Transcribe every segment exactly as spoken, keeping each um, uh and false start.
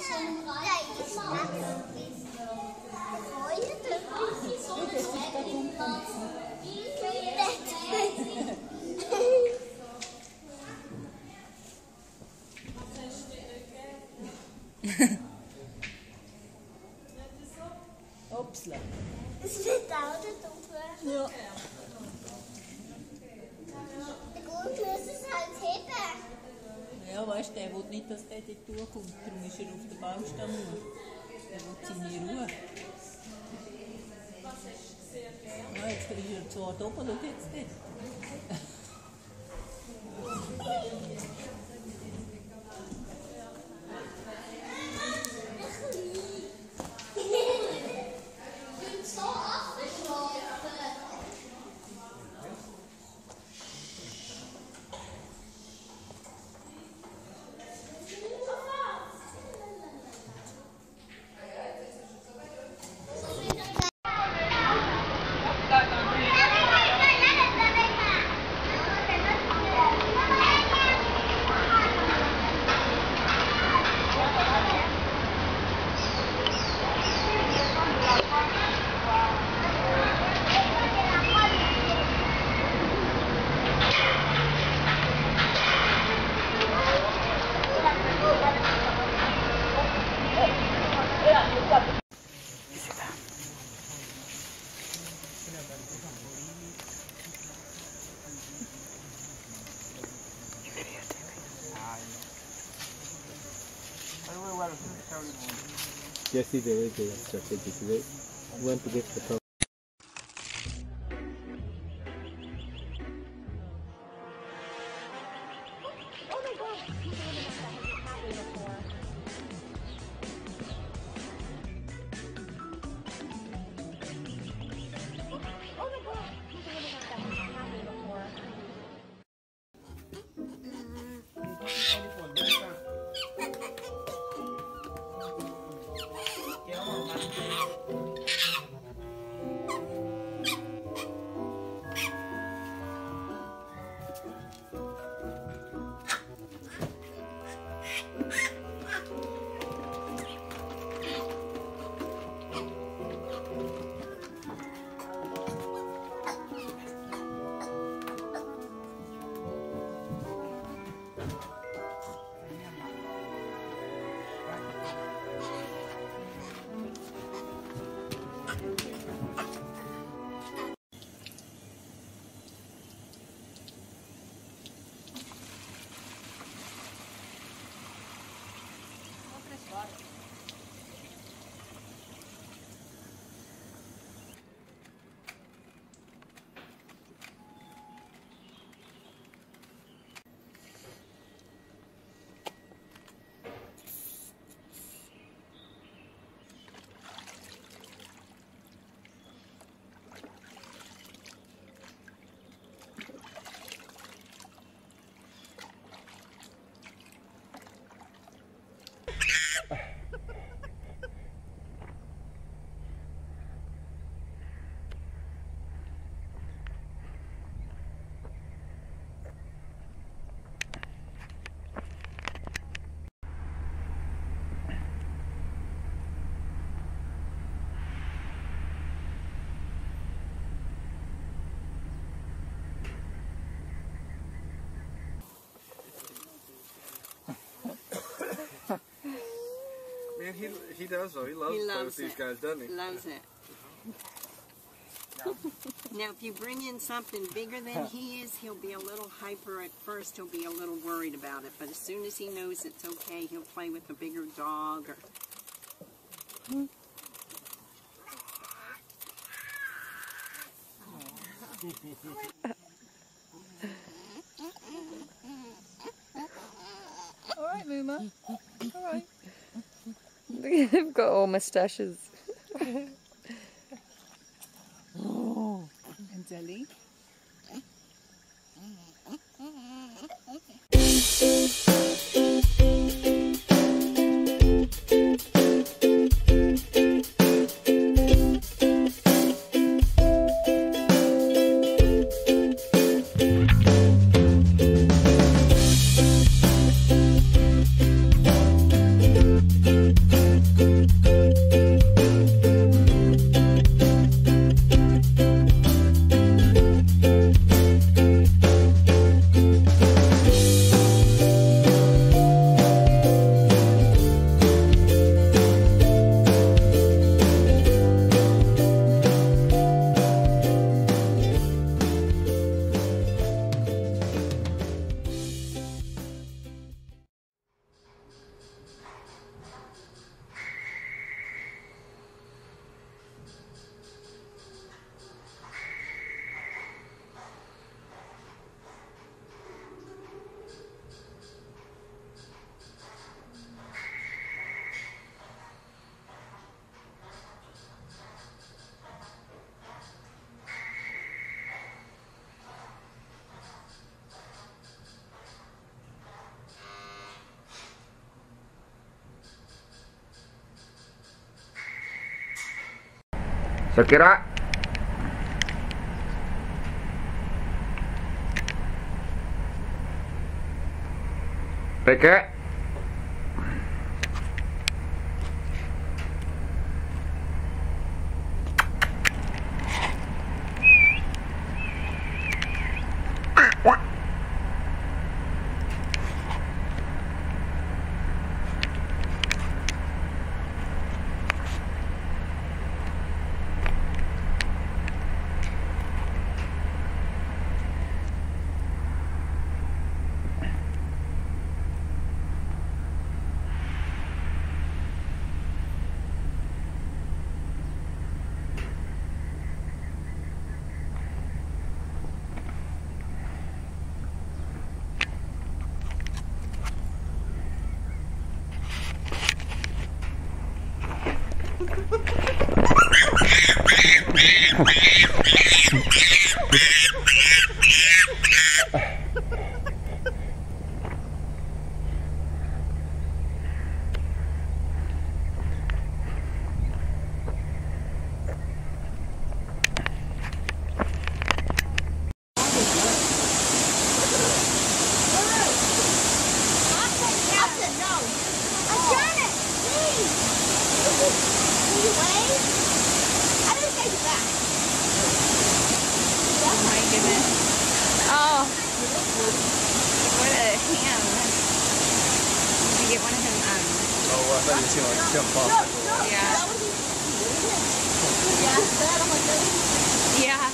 Upsla. Es wird auch der Dumme. Ja. Der Grund muss es halt heben. Ja, weißt du, der will nicht, dass der dort durchkommt. Darum ist er auf der Baustelle. Der will seine Ruhe. Ja, jetzt ist er zwar da oben, schau jetzt dort. Yes, he did. He did strategic. He went to get the phone. Man, he, he does though. He loves, He to play loves with these it. guys, doesn't he? Loves it. Now, if you bring in something bigger than he is, he'll be a little hyper at first. He'll be a little worried about it. But as soon as he knows it's okay, he'll play with a bigger dog. Or... All right, Muma. All right. They've got all moustaches. Oh. And Deli. Thank you. Shakira. Peke. Oh, what a ham. Did you get one of them? Um, Oh, I thought you were going to jump off. yeah. Yeah.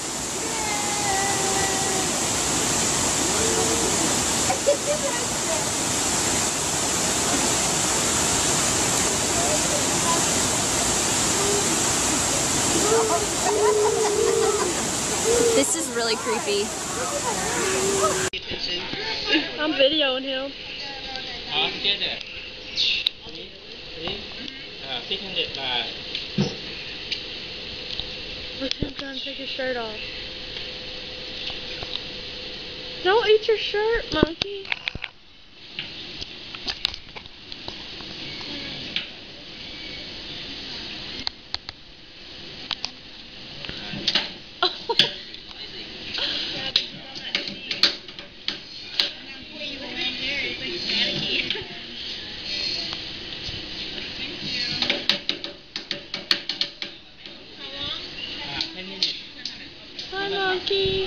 This is really creepy. I'm videoing him. Đó, chết rồi. Tí, tí. À, tí thanh đẹp là. Look him trying to take his shirt off. Don't eat your shirt, monkey. Hi, monkey.